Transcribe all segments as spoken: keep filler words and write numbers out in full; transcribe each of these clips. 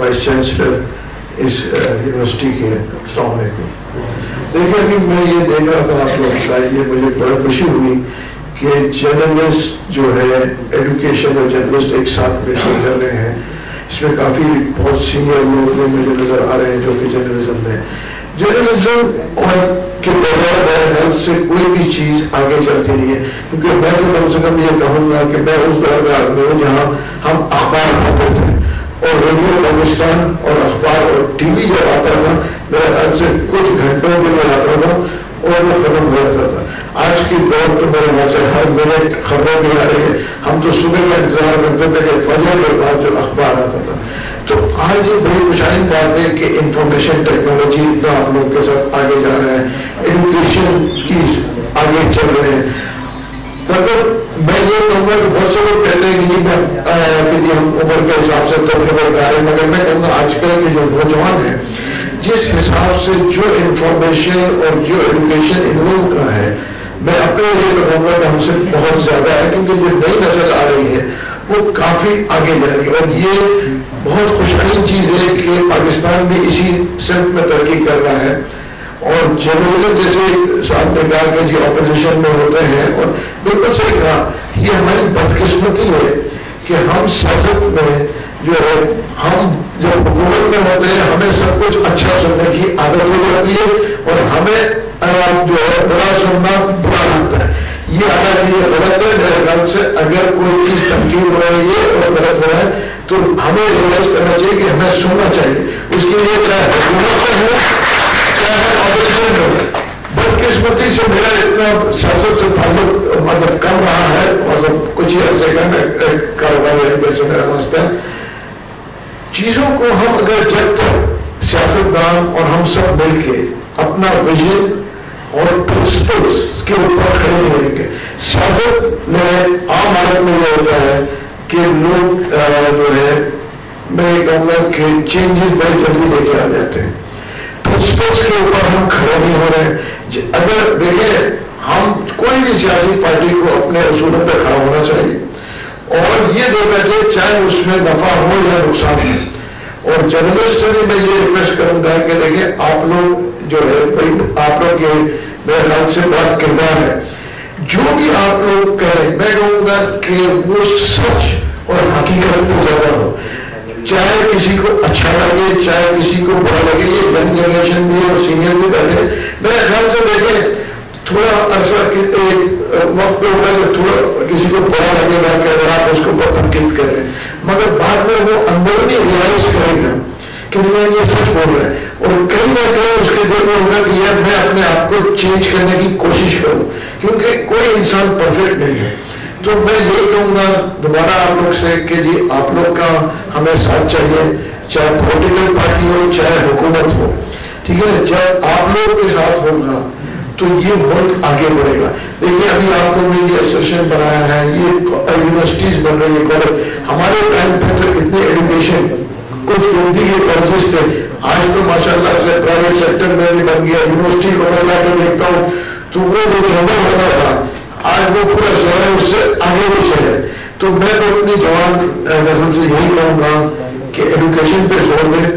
Vice chancellor اس university کے. السلام علیکم. دیکھیں ابھی میں یہ دیکھ رہا تھا آپ لوگ کا, یہ مجھے بڑا خوشی ہوئی کہ جرنلسٹ جو ہے ایڈوکیشن اور جرنلسٹ ایک ساتھ پیش کر رہے ہیں. اس میں کافی بہت سینئر لوگ مجھے نظر آ رہے ہیں جو کہ جرنلزم میں جرنلزم اور کے بغیر سے کوئی بھی چیز آگے چلتی نہیں ہے. کیونکہ میں تو کم سے کم یہ کہوں گا کہ میں اس دور میں آدمی ہوں جہاں ہم اخبار پڑھتے تھے اور ریڈیو پاکستان اور اخبار اور ٹی وی جب آتا تھا میرے خیال سے کچھ گھنٹوں کے لیے آتا تھا اور وہ ختم ہو جاتا تھا. آج کی دور تو میرے خیال سے ہر منٹ خبریں بھی آ رہی ہے. ہم تو صبح کا انتظار کرتے تھے کہ فجر کے بعد جو اخبار آتا تھا. تو آج یہ بڑی خوشحالی بات ہے کہ انفارمیشن ٹیکنالوجی اتنا آپ لوگ کے ساتھ آگے جا رہے ہیں, ایڈوکیشن کی آگے چل رہے ہیں. مطلب میں یہ کہوں گا کہ بہت سے لوگ کہتے ہیں کہ جی ہم عمر کے حساب سے تو بتا رہے ہیں, مگر میں کہوں گا آج کل کے جو نوجوان ہیں جس حساب سے جو انفارمیشن اور جو ایڈوکیشن ان لوگوں کا ہے, میں اپنے لیے کہوں گا کہ ہم سے بہت زیادہ ہے. کیونکہ جو نئی نسل آ رہی ہے وہ کافی آگے جائے گی اور یہ بہت خوشحالی چیز ہے کہ پاکستان بھی اسی سمت میں ترقی کر رہا ہے. اور جرنلزم جیسے صاحب نے کہا کہ جی اپوزیشن میں ہوتے ہیں, اور بالکل صحیح کہا, یہ ہماری بدقسمتی ہے کہ ہم سیاست میں جو ہے ہم جب حکومت میں ہوتے ہیں ہمیں سب کچھ اچھا سننے کی عادت ہو جاتی ہے اور ہمیں جو ہے برا سننا برا لگتا ہے. یہ عادت یہ غلط ہے. میرے خیال سے اگر کوئی چیز تنقید ہو رہی ہے اور غلط ہو رہا ہے تو ہمیں ریئلائز کرنا چاہیے کہ ہمیں سننا چاہیے. اس کے لیے چاہے حکومت میں ہو چاہے اپوزیشن میں ہو. بدقسمتی سے میرا اتنا سیاست سے تعلق مطلب کم رہا ہے, مطلب کچھ ہی عرصے کا میں کاروبار جیسے میرا مسئلہ ہے. چیزوں کو ہم اگر جب تک سیاستدان اور ہم سب مل کے اپنا ویژن اور پرنسپلس کے اوپر کھڑے نہیں رہیں گے. سیاست میں عام حالت میں یہ ہوتا ہے کہ لوگ جو ہے میں یہ کہوں گا کہ چینجز بڑی جلدی لے کے آ جاتے ہیں. پرنسپلس کے اوپر ہم کھڑے نہیں ہو رہے. اگر دیکھیں ہم کوئی بھی سیاسی پارٹی کو اپنے اصولوں پہ کھڑا ہونا چاہیے اور یہ دیکھنا چاہیے چاہے اس میں نفع ہو یا نقصان ہو. اور جرنلسٹ سے بھی میں یہ ریکویسٹ کروں گا کہ دیکھیں آپ لوگ جو ہے آپ لوگ کے میرے خیال سے بات کردار ہے, جو بھی آپ لوگ کہیں میں کہوں گا کہ وہ سچ اور حقیقت میں زیادہ ہو. چاہے کسی کو اچھا لگے چاہے کسی کو برا لگے, یہ ینگ جنریشن بھی اور سینئر بھی پہلے میرے خیال سے دیکھیں تھوڑا عرصہ ایک وقت پہ ہوگا کہ تھوڑا کسی کو برا لگے گا کہ اگر آپ اس کو اوپر تنقید کر رہے ہیں, مگر بعد میں وہ اندر نہیں ریئلائز کرے گا کہ میں یہ سچ بول رہا ہے. اور کہیں نہ کہیں اس کے دل میں ہوگا کہ یار میں اپنے آپ کو چینج کرنے کی کوشش کروں, کیونکہ کوئی انسان پرفیکٹ نہیں ہے. تو میں یہ کہوں گا دوبارہ آپ لوگ سے کہ جی آپ لوگ کا ہمیں ساتھ چاہیے, چاہے پولیٹیکل پارٹی ہو چاہے حکومت ہو, ٹھیک ہے. جب آپ لوگ کے ساتھ ہوگا تو یہ ملک آگے بڑھے گا. دیکھیے ابھی آپ لوگوں نے یہ ایسوسیشن بنایا ہے, یہ یونیورسٹیز بن رہی ہے, کالج. ہمارے ٹائم پہ تو اتنے ایجوکیشن کچھ ہندی کے کالجز تھے, آج تو ماشاء اللہ سے پرائیویٹ سیکٹر میں بھی بن گیا. یونیورسٹی کو میں جا کے دیکھتا ہوں تو وہ جو جنرل ہوتا تھا آج وہ پورا شہر ہے, اس سے آگے بھی شہر ہے. تو میں تو اپنی جوان نسل سے یہی کہوں گا کہ ایڈوکیشن پہ زور دیں,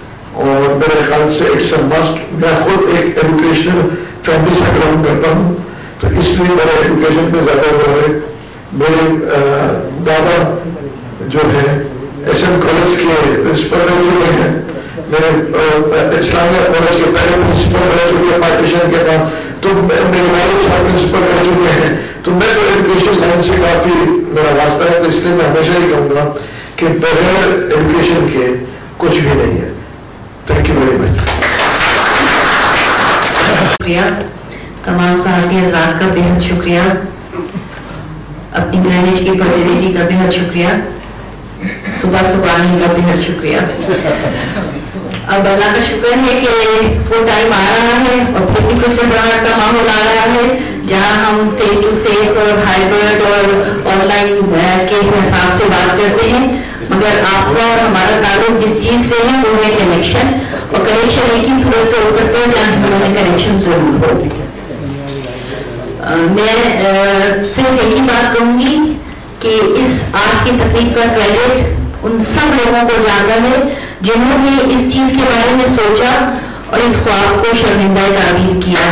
اور میرے خیال سے اٹس اے مسٹ. میں خود ایک ایجوکیشنل فیملی سے بلانگ کرتا ہوں تو اس لیے میرا ایجوکیشن پہ زیادہ زور ہے. میرے دادا جو ہے ایس ایم کالج کے پرنسپل رہ چکے ہیں, میرے اسلامیہ کالج کے پہلے پرنسپل رہ چکے ہیں پارٹیشن کے بعد, تو میرے والد صاحب پرنسپل رہ چکے ہیں. تو میں تو ایجوکیشن لائن سے کافی میرا واسطہ ہے, تو اس لیے میں ہمیشہ ہی کہوں گا کہ بغیر ایجوکیشن کے کچھ بھی نہیں ہے. Thank you very much. شکریہ تمام صحافی حضرات کا, بہت شکریہ. اپنی گرینج کی پرٹینٹی کا بہت شکریہ. صبح صبح آنے کا بہت شکریہ. اب اللہ کا شکر ہے کہ وہ ٹائم آ رہا ہے اور پھر بھی کچھ گھبراہٹ کا ماحول آ رہا ہے جہاں ہم فیس ٹو فیس اور ہائیبرڈ اور آن لائن کے حساب سے بات کرتے ہیں, مگر آپ کا اور ہمارا تعلق جس چیز سے ہے وہ ہے کنیکشن. اور کنیکشن ایک ہی صورت سے ہو سکتا ہے جہاں ہمیں کنیکشن ضرور ہو. میں صرف ایک ہی بات کہوں گی کہ اس آج کی تقریب کا کریڈٹ ان سب لوگوں کو جاتا ہے جنہوں نے اس چیز کے بارے میں سوچا اور اس خواب کو شرمندہ تعبیر کیا.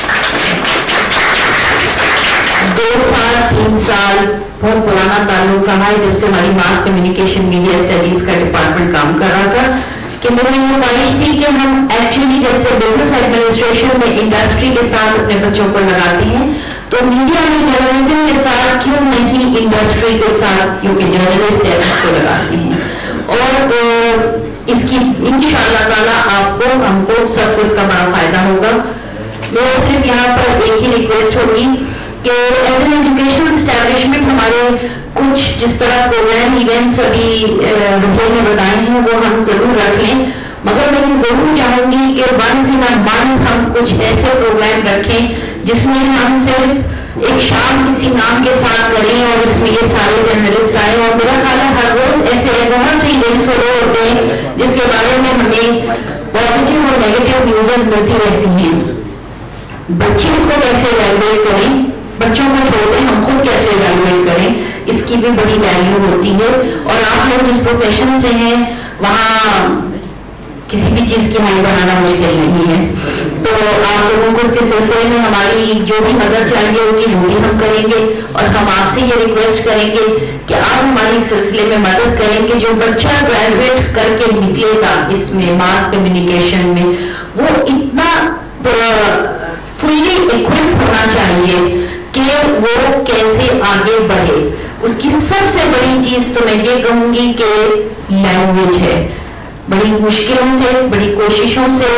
دو سال تین سال بہت پرانا تعلق رہا ہے جب سے ہماری ماس کمیونیکیشن میڈیا اسٹڈیز کا ڈپارٹمنٹ کام کر رہا تھا کہ میری یہ خواہش تھی کہ ہم ایکچولی جیسے بزنس ایڈمنسٹریشن میں انڈسٹری کے ساتھ اپنے بچوں کو لگاتے ہیں تو میڈیا میں جرنلزم کے ساتھ کیوں نہیں انڈسٹری کے ساتھ کیونکہ جرنلسٹ ہے اس کو لگاتے ہیں. اور اس کی انشاءاللہ تعالیٰ آپ کو ہم کو سب کو اس کا بڑا فائدہ ہوگا. میرا صرف یہاں پر ایک ہی ریکویسٹ ہوگی کہ ایز این ایجوکیشنل اسٹیبلشمنٹ ہمارے کچھ جس طرح پروگرام ایونٹس ابھی رکھے نے بتائے ہیں وہ ہم ضرور رکھ لیں, مگر میں ضرور چاہوں گی کہ ونس ان اے منتھ ہم کچھ ایسے پروگرام رکھیں جس میں ہم صرف ایک شام کسی نام کے ساتھ کریں اور اس میں یہ سارے جرنلسٹ آئے. اور میرا خیال ہے ہر روز ایسے بہت سے ایونٹس ہو رہے ہوتے ہیں جس کے بارے میں ہمیں پازیٹیو اور نیگیٹو نیوزز ملتی رہتی ہیں. بچے اس کو کیسے ایویلویٹ کریں, بچوں کو چھوڑیں ہم خود کیسے ایویلویٹ کریں, اس کی بھی بڑی ویلیو ہوتی ہے. اور آپ لوگ جس پروفیشن سے ہیں وہاں کسی بھی چیز کی حل بنانا مشکل نہیں ہے, تو آپ لوگوں کو اس کے سلسلے میں ہماری جو بھی مدد چاہیے ہوگی وہ بھی ہم کریں گے. اور ہم آپ سے یہ ریکویسٹ کریں گے کہ آپ ہماری سلسلے میں مدد کریں کہ جو بچہ گریجویٹ کر کے نکلے گا اس میں ماس کمیونیکیشن میں وہ اتنا فلی اکوپڈ ہونا چاہیے کہ وہ کیسے آگے بڑھے. اس کی سب سے بڑی چیز تو میں یہ کہوں گی کہ لینگویج ہے. بڑی مشکلوں سے بڑی کوششوں سے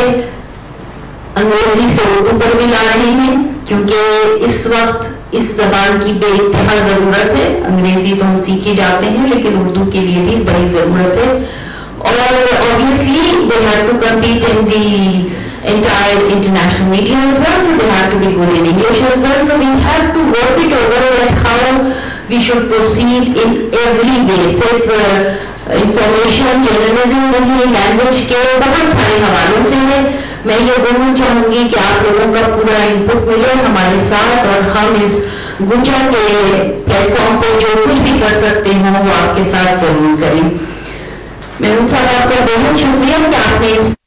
انگریزی سے اردو پر بھی لا رہے ہیں کیونکہ اس وقت اس زبان کی بے انتہا ضرورت ہے. انگریزی تو ہم سیکھی جاتے ہیں لیکن اردو کے لیے بھی بڑی ضرورت ہے. اور obviously they have to compete in the entire international media as well, so they have to be good in English as well. So we have to work it over at how we should proceed in every way. صرف information journalism نہیں, language کے بہت سارے حوالوں سے ہے. میں یہ ضرور چاہوں گی کہ آپ لوگوں کا پورا انپٹ ملے ہمارے ساتھ اور ہم اس گوچا کے پلیٹ فارم پہ جو کچھ بھی کر سکتے ہیں وہ آپ کے ساتھ ضرور کریں. محمود صاحب آپ کا بہت شکریہ کہ آپ نے اس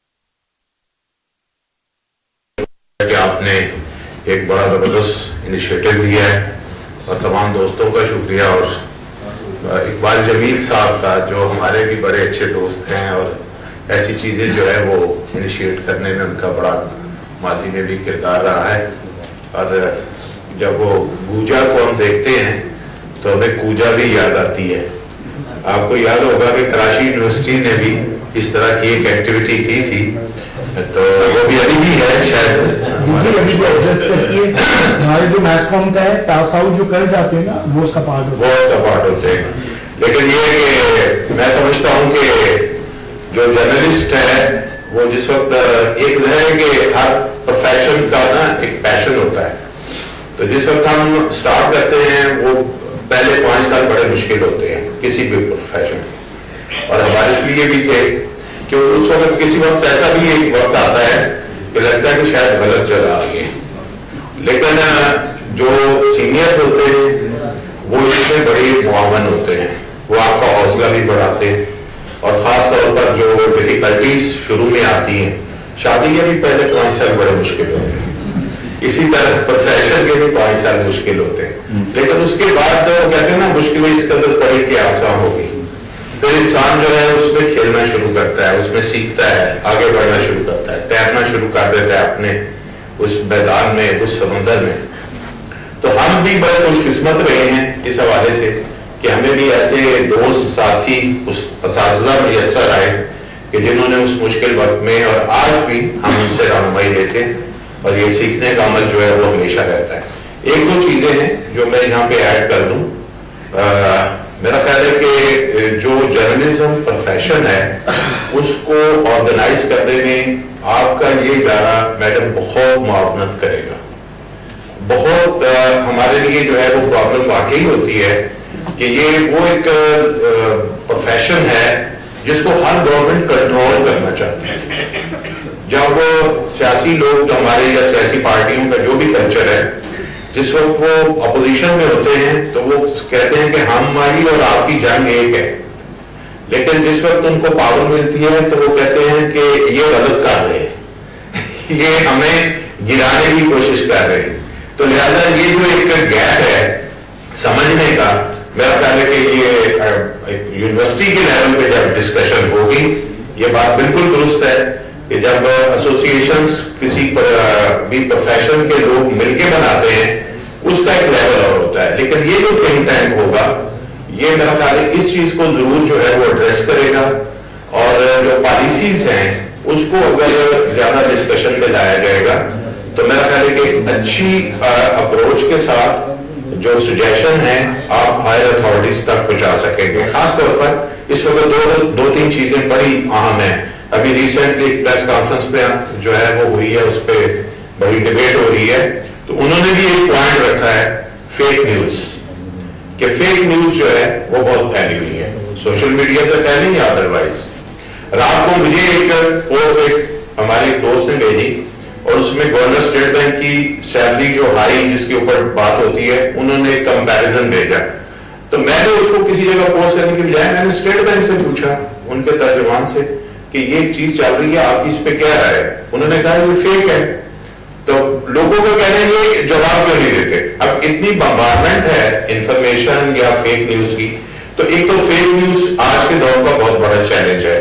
کہ آپ نے ایک بڑا زبردست انیشیٹو لیا ہے, اور تمام دوستوں کا شکریہ, اور اقبال جمیل صاحب کا جو ہمارے بھی بڑے اچھے دوست ہیں اور ایسی چیزیں جو ہے وہ انیشیٹ کرنے میں ان کا بڑا ماضی میں بھی کردار رہا ہے. اور جب وہ گوجا کو ہم دیکھتے ہیں تو ہمیں کوجا بھی یاد آتی ہے. آپ کو یاد ہوگا کہ کراچی یونیورسٹی نے بھی اس طرح کی ایک ایکٹیویٹی کی تھی, تو وہ بھی ابھی بھی ہے شاید ہمارے جو میس کام کا ہے پاس آؤٹ جو کر جاتے ہیں نا وہ اس کا پارٹ وہ اس کا پارٹ ہوتے ہیں. لیکن یہ کہ میں سمجھتا ہوں کہ جو جرنلسٹ ہے وہ جس وقت ایک ہے کہ ہر پروفیشن کا نا ایک پیشن ہوتا ہے, تو جس وقت ہم اسٹارٹ کرتے ہیں وہ پہلے پانچ سال بڑے مشکل ہوتے ہیں کسی بھی پروفیشن, اور ہمارے اس لیے بھی تھے کہ اس وقت کسی وقت ایسا بھی ایک وقت آتا ہے کہ لگتا ہے کہ شاید غلط جگہ آ گئی, لیکن جو سینئر ہوتے ہیں وہ اس میں بڑے معاون ہوتے ہیں, وہ آپ کا حوصلہ بھی بڑھاتے ہیں. اور خاص طور پر جو ڈیفیکلٹیز شروع میں آتی ہیں, شادی کے بھی پہلے پانچ سال بڑے مشکل ہوتے ہیں, اسی طرح پروفیشن کے بھی پانچ سال مشکل ہوتے ہیں, لیکن اس کے بعد کہتے ہیں نا مشکلیں اس قدر پڑی کہ آسان ہوگی. پھر انسان جو ہے اس میں کھیلنا شروع کرتا ہے, اس میں سیکھتا ہے, آگے بڑھنا شروع کرتا ہے, تیرنا شروع کر دیتا ہے اپنے اس میدان میں, اس سمندر میں. تو ہم بھی بڑے خوش قسمت رہے ہیں اس حوالے سے کہ ہمیں بھی ایسے دوست ساتھی اس اساتذہ میسر آئے کہ جنہوں نے اس مشکل وقت میں, اور آج بھی ہم ان سے رہنمائی لیتے ہیں, اور یہ سیکھنے کا عمل جو ہے وہ ہمیشہ رہتا ہے. ایک دو چیزیں ہیں جو میں یہاں پہ ایڈ کر دوں. میرا خیال ہے کہ جو جرنلزم پروفیشن ہے اس کو آرگنائز کرنے میں آپ کا یہ ادارہ میڈم بہت معاونت کرے گا. بہت ہمارے لیے جو ہے وہ پرابلم واقعی ہوتی ہے کہ یہ وہ ایک پروفیشن ہے جس کو ہر گورنمنٹ کنٹرول کرنا چاہتی ہے. جب وہ سیاسی لوگ جو ہمارے یا سیاسی پارٹیوں کا جو بھی کلچر ہے, جس وقت وہ اپوزیشن میں ہوتے ہیں تو وہ کہتے ہیں کہ ہماری اور آپ کی جنگ ایک ہے. لیکن جس وقت ان کو پاور ملتی ہے تو وہ کہتے ہیں کہ یہ غلط کر رہے ہیں، یہ ہمیں گرانے کی کوشش کر رہے ہیں. تو لہذا یہ جو ایک گیپ ہے سمجھنے کا، میرا خیال ہے کہ یہ یونیورسٹی کے لیول پہ جب ڈسکشن ہوگی، یہ بات بالکل درست ہے کہ جب ایسوسیشنز کسی بھی پروفیشن کے لوگ مل کے بناتے ہیں اس کا ایک لیول اور ہوتا ہے. لیکن یہ جو تھنک ٹینک ہوگا یہ میرا خیال ہے اس چیز کو ضرور جو ہے وہ ایڈریس کرے گا، اور جو پالیسیز ہیں اس کو اگر زیادہ ڈسکشن میں لایا جائے گا تو میرا خیال ہے کہ ایک اچھی اپروچ کے ساتھ جو سجیشن ہیں آپ ہائر اتھارٹیز تک پہنچا سکیں گے. خاص طور پر اس وقت دو دو تین چیزیں بڑی اہم ہیں. ابھی ریسنٹلی ایک پریس کانفرنس پہ جو ہے وہ ہوئی ہے، اس پہ بڑی ڈیبیٹ ہو رہی ہے، تو انہوں نے بھی ایک پوائنٹ رکھا ہے فیک نیوز، کہ فیک نیوز جو ہے وہ بہت پھیلی ہوئی ہے سوشل میڈیا پہ پھیلی یا ادروائز. رات کو مجھے ایک پوسٹ ایک ہمارے ایک دوست نے بھیجی اور اس میں گورنر اسٹیٹ بینک کی سیلری جو ہائی جس کے اوپر بات ہوتی ہے انہوں نے کمپیریزن بھیجا. تو میں نے اس کو کسی جگہ پوسٹ کرنے کی بجائے میں نے اسٹیٹ بینک سے پوچھا ان کے ترجمان سے کہ یہ ایک چیز چل رہی ہے آپ کی اس پہ کیا رائے ہے. انہوں نے کہا یہ فیک ہے. تو لوگوں کو کہنے یہ جواب کیوں نہیں دیتے؟ اب اتنی بمبارمنٹ ہے انفارمیشن یا فیک نیوز کی، تو ایک تو فیک نیوز آج کے دور کا بہت بڑا چیلنج ہے.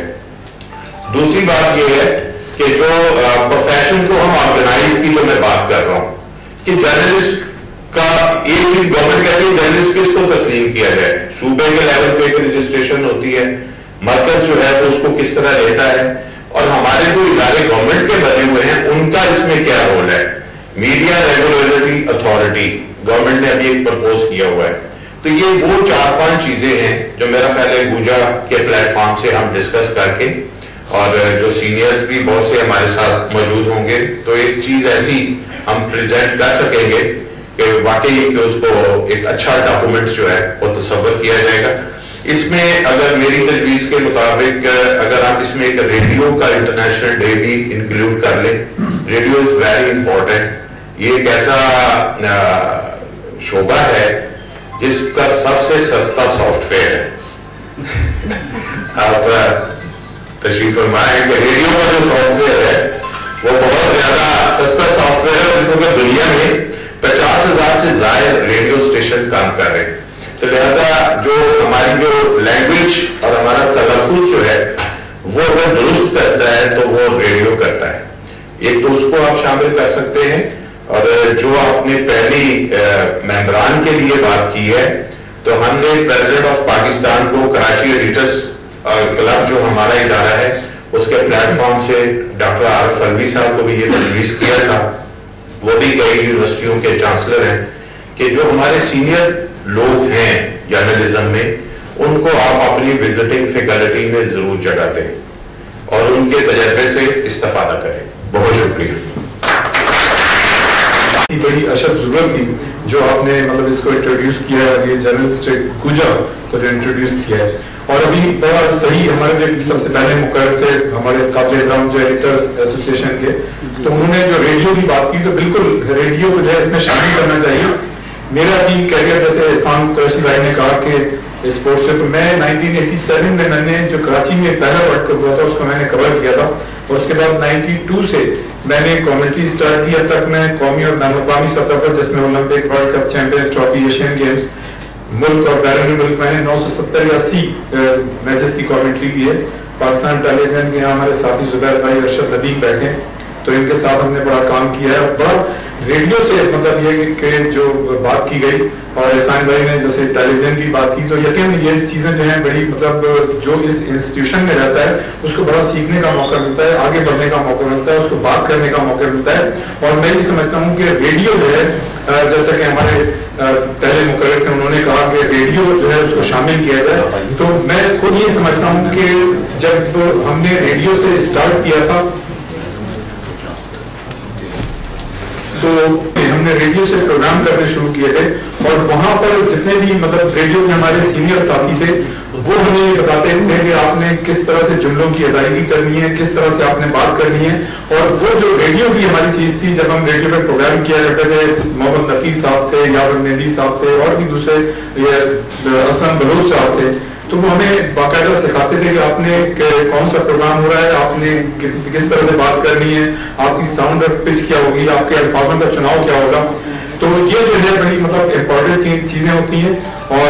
دوسری بات یہ ہے کہ جو پروفیشن کو ہم آرگنائز کی جو میں بات کر رہا ہوں کہ جرنلسٹ کا ایک چیز گورنمنٹ کہتی ہے جرنلسٹ کس کو تسلیم کیا جائے. صوبے کے لیول پہ ایک رجسٹریشن ہوتی ہے، مرکز جو ہے تو اس کو کس طرح لیتا ہے، اور ہمارے جو ادارے گورنمنٹ کے بنے ہوئے ہیں ان کا اس میں کیا رول ہے. میڈیا ریگولیٹری اتھارٹی گورنمنٹ نے ابھی ایک پرپوز کیا ہوا ہے. تو یہ وہ چار پانچ چیزیں ہیں جو میرا خیال ہے گوجا کے پلیٹ فارم سے ہم ڈسکس کر کے، اور جو سینئرز بھی بہت سے ہمارے ساتھ موجود ہوں گے، تو ایک چیز ایسی ہم پریزنٹ کر سکیں گے کہ واقعی کہ اس کو ایک اچھا ڈاکومنٹ جو ہے وہ تصور کیا جائے گا. اس میں اگر میری تجویز کے مطابق اگر آپ اس میں ایک ریڈیو کا انٹرنیشنل ڈے بھی انکلوڈ کر لیں. Radio is very important. یہ ایک ایسا شعبہ ہے جس کا سب سے سستا سافٹ ویئر ہے. آپ تشریف فرمائیں کہ ریڈیو کا جو سافٹ ویئر ہے وہ بہت زیادہ سستا سافٹ ویئر ہے. جس وقت دنیا میں پچاس ہزار سے زائد ریڈیو اسٹیشن کام کر رہے ہیں. تو لہذا جو ہماری جو لینگویج اور ہمارا تلفظ جو ہے وہ اگر درست کرتا ہے تو وہ ریڈیو کرتا ہے. ایک تو اس کو آپ شامل کر سکتے ہیں. اور جو آپ نے پہلی ممبران کے لیے بات کی ہے تو ہم نے پریزیڈنٹ آف پاکستان کو کراچی ایڈیٹرز کلب جو ہمارا ادارہ ہے اس کے پلیٹ فارم سے ڈاکٹر عارف الوی صاحب کو بھی یہ تجویز کیا تھا. وہ بھی کئی یونیورسٹیوں کے چانسلر ہیں کہ جو ہمارے سینئر لوگ ہیں جرنلزم میں ان کو آپ اپنی وزٹنگ فیکلٹی میں ضرور جگہ دیں اور ان کے تجربے سے استفادہ کریں. بہت شکریہ. بڑی اشد ضرورت تھی جو آپ نے مطلب اس کو انٹروڈیوس کیا ہے، یہ جرنلسٹ گوجا کو جو انٹروڈیوس کیا ہے. اور ابھی بڑا صحیح ہمارے جو سب سے پہلے مقرر تھے ہمارے قابل احترام جو ایڈیٹر ایسوسیشن کے، تو انہوں نے جو ریڈیو کی بات کی تو بالکل ریڈیو کو جو ہے اس میں شامل کرنا چاہیے. میرا بھی کیریئر جیسے احسان قریشی بھائی نے کہا کہ اسپورٹس سے، تو میں نائنٹین ایٹی سیون میں میں نے جو کراچی میں پہلا ورلڈ کپ ہوا تھا اس کو میں نے کور کیا تھا، اور اس کے بعد نائنٹی ٹو سے میں نے کامنٹری اسٹارٹ کی. اب تک میں قومی اور بین الاقوامی سطح پر جس میں Olympic, World Cup, Champions Trophy, Asian Games, ملک اور بیرون ملک میں نے نو سو ستر یا اسی میچز کی کامنٹری کی ہے. پاکستان ٹیلی ویژن کے ہمارے ساتھی زبیر بھائی، ارشد لطیف بیٹھے، تو ان کے ساتھ ہم نے بڑا کام کیا ہے. بڑا ریڈیو سے مطلب یہ کہ جو بات کی گئی اور احسان بھائی نے جیسے ٹیلی ویژن کی بات کی، تو یقین یہ چیزیں جو ہیں بڑی مطلب جو اس انسٹیٹیوشن میں رہتا ہے اس کو بڑا سیکھنے کا موقع ملتا ہے، آگے بڑھنے کا موقع ملتا ہے، اس کو بات کرنے کا موقع ملتا ہے. اور میں یہ سمجھتا ہوں کہ ریڈیو جو ہے جیسا کہ ہمارے پہلے مقرر تھے انہوں نے کہا کہ ریڈیو جو ہے اس کو شامل کیا جائے. تو میں خود یہ سمجھتا ہوں کہ جب ہم نے ریڈیو سے اسٹارٹ کیا تھا تو ہم نے ریڈیو سے پروگرام کرنے شروع کیے تھے، اور وہاں پر جتنے بھی مطلب ریڈیو کے ہمارے سینئر ساتھی تھے وہ ہمیں یہ بتاتے تھے کہ آپ نے کس طرح سے جملوں کی ادائیگی کرنی ہے، کس طرح سے آپ نے بات کرنی ہے. اور وہ جو ریڈیو کی ہماری چیز تھی، جب ہم ریڈیو پہ پروگرام کیا کرتے تھے، محمد نقی صاحب تھے، یاور مہدی صاحب تھے، اور بھی دوسرے یہ اسلم بلوچ صاحب تھے، تو وہ ہمیں باقاعدہ سکھاتے تھے کہ آپ نے کون سا پروگرام ہو رہا ہے, آپ نے کس طرح سے بات کرنی ہے, آپ کی ساؤنڈ اور پچ کیا ہوگی, آپ کے الفاظوں کا چناؤ کیا ہوگا. تو یہ جو ہے بڑی مطلب امپورٹنٹ چیزیں ہوتی ہیں.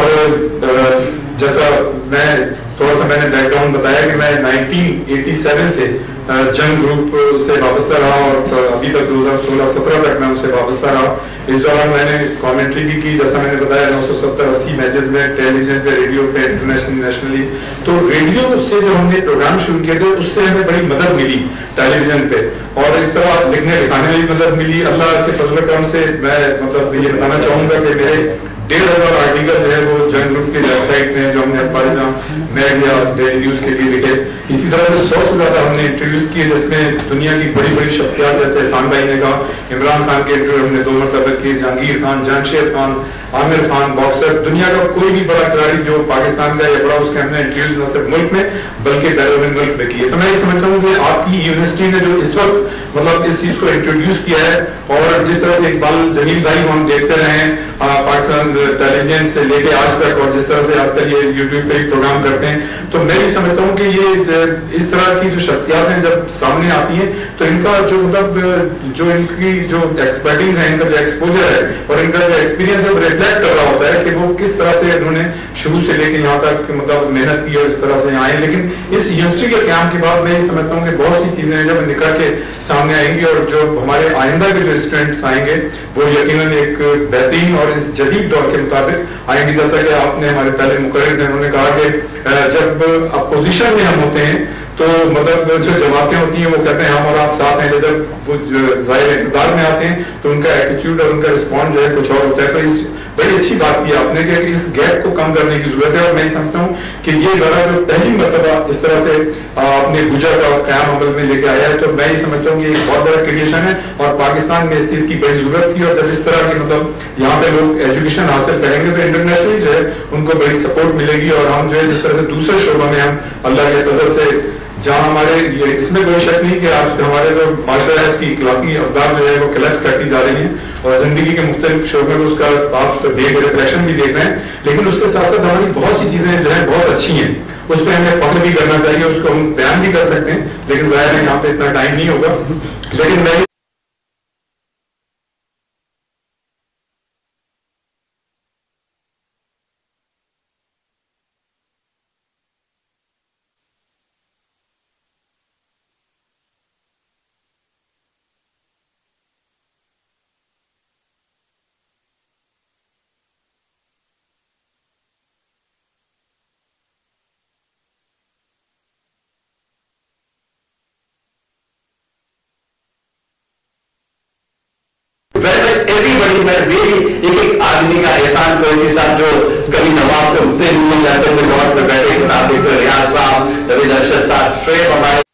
اور جیسا میں تھوڑا سا میں نے بیک گراؤنڈ بتایا کہ میں نائنٹین ایٹی سیون سے جنگ گروپ سے وابستہ رہا اور ابھی تک دو ہزار سولہ سترہ تک میں ان سے وابستہ رہا. اس دوران میں نے کامنٹری بھی کی, جیسا میں نے بتایا نو سو ستر اسی میچز میں ٹیلی ویژن پہ, ریڈیو پہ, انٹرنیشنل نیشنلی. تو ریڈیو سے جو ہم نے پروگرام شروع کیے تھے اس سے ہمیں بڑی مدد ملی ٹیلی ویژن پہ, اور اس طرح لکھنے لکھانے میں بھی مدد ملی. اللہ کے فضل و کرم سے میں مطلب یہ بتانا چاہوں گا کہ میرے ڈیڑھ ہزار آرٹیکل جو ہے وہ جنگ گروپ کی ویب سائٹ میں جو ہم نے اخبار جہاں میگ یا ڈیلی نیوز کے لیے لکھے. اسی طرح سے سو سے زیادہ ہم نے انٹرویوز کیے جس میں دنیا کی بڑی بڑی شخصیات جیسے احسان بھائی نے کہا, عمران خان کے انٹرویو ہم نے دو مرتبہ کیے, جہانگیر خان, جانشیر خان, عامر خان باکسر, دنیا کا کوئی بھی بڑا کھلاڑی جو پاکستان کا یا بڑا, اس کے ہم نے انٹرویوز نہ صرف ملک میں بلکہ بیرون ملک میں کیے. تو میں یہ سمجھتا ہوں کہ آپ کی یونیورسٹی نے جو اس وقت مطلب اس چیز کو انٹروڈیوس کیا ہے, اور جس طرح سے اقبال جمیل بھائی کو ہم دیکھتے رہے ہیں پاکستان ٹیلی ویژن سے لے کے آج تک, اور جس طرح سے آج کل یہ یوٹیوب پہ پروگرام کرتے ہیں, تو میں بھی سمجھتا ہوں کہ یہ اس طرح کی جو شخصیات ہیں جب سامنے آتی ہیں تو ان کا جو مطلب جو ان کی جو ایکسپرٹیز ہے, ان کا جو ایکسپوجر ہے اور ان کا جو ایکسپیرینس ہے وہ ریفلیکٹ کر رہا ہوتا ہے کہ وہ کس طرح سے انہوں نے شروع سے لے کے یہاں تک مطلب محنت کی اور اس طرح سے آئے. لیکن اس یونیورسٹی کے قیام کے بعد میں یہ سمجھتا ہوں کہ بہت سی چیزیں جب نکل کے سامنے آئیں گی, اور جو ہمارے آئندہ کے جو اسٹوڈنٹس آئیں گے وہ یقیناً ایک بہترین اور اس جدید دور کے مطابق آئیں گے. جیسا کہ آپ نے ہمارے پہلے مقرر تھے, انہوں نے کہا کہ جب اپوزیشن میں ہم ہوتے ہیں تو مطلب جو جماعتیں ہوتی ہیں وہ کہتے ہیں ہم اور آپ ساتھ ہیں, جب وہ ظاہر اقتدار میں آتے ہیں تو ان کا ایٹیچیوڈ اور ان کا رسپونس جو ہے کچھ اور ہوتا ہے. تو اس بڑی اچھی بات کی آپ نے کہ اس گیپ کو کم کرنے کی ضرورت ہے, اور میں یہ سمجھتا ہوں کہ یہ ذرا جو پہلی مرتبہ اس طرح سے اپنے گجر کا قیام عمل میں لے کے آیا ہے, تو میں یہ سمجھتا ہوں کہ یہ بہت بڑا کریشن ہے, اور پاکستان میں اس چیز کی بڑی ضرورت تھی. اور جب اس طرح کی مطلب یہاں پہ لوگ ایجوکیشن حاصل کریں گے تو انٹرنیشنلی جو ہے ان کو بڑی سپورٹ ملے گی, اور ہم جو ہے جس طرح سے دوسرے شعبوں میں ہم اللہ کے فضل سے جہاں ہمارے یہ اس میں کوئی شک نہیں کہ آج ہمارے جو معاشرہ ہے اس کی اخلاقی اقدار جو ہے وہ کلیپس کرتی جا رہی ہیں, اور زندگی کے مختلف شعبوں میں اس کا آپ دیکھ ریفلیکشن بھی دیکھ رہے ہیں. لیکن اس کے ساتھ ساتھ ہماری بہت سی چیزیں جو ہیں بہت اچھی ہیں, اس پہ ہمیں فخر بھی کرنا چاہیے, اس کو ہم بیان بھی کر سکتے ہیں, لیکن ظاہر ہے یہاں پہ اتنا ٹائم نہیں ہوگا. لیکن میں everybody میں really ایک ایک آدمی کا احسان کوئی کے ساتھ جو کبھی نواب کے اٹھتے نہیں جاتے, کوئی نواب پہ بیٹھے کتاب دیکھتے, ریاض صاحب, روی درشد صاحب, شعیب ہمارے